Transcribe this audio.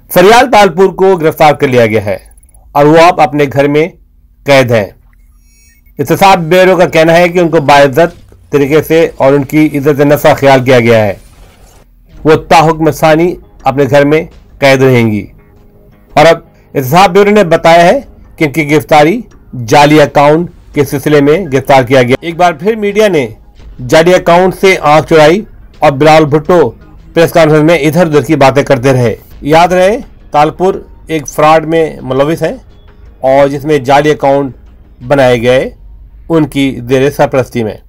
फरियाल तालपुर को गिरफ्तार कर लिया गया है और वो अब अपने घर में कैद है। एहतसाब ब्यूरो का कहना है कि उनको बाइज्जत तरीके से और उनकी इज्जत नफ्स का ख्याल किया गया है। वो ताहुक्म सानी अपने घर में कैद रहेंगी। और अब एहतसाब ब्यूरो ने बताया है कि इनकी गिरफ्तारी जाली अकाउंट के सिलसिले में गिरफ्तार किया गया। एक बार फिर मीडिया ने जाली अकाउंट से आंख चुराई और बिलावल भुट्टो प्रेस कॉन्फ्रेंस में इधर उधर की बातें करते रहे। याद रहे, तालपुर एक फ्रॉड में मुलविस है और जिसमें जाली अकाउंट बनाए गए उनकी ज़ेर सरपरस्ती में।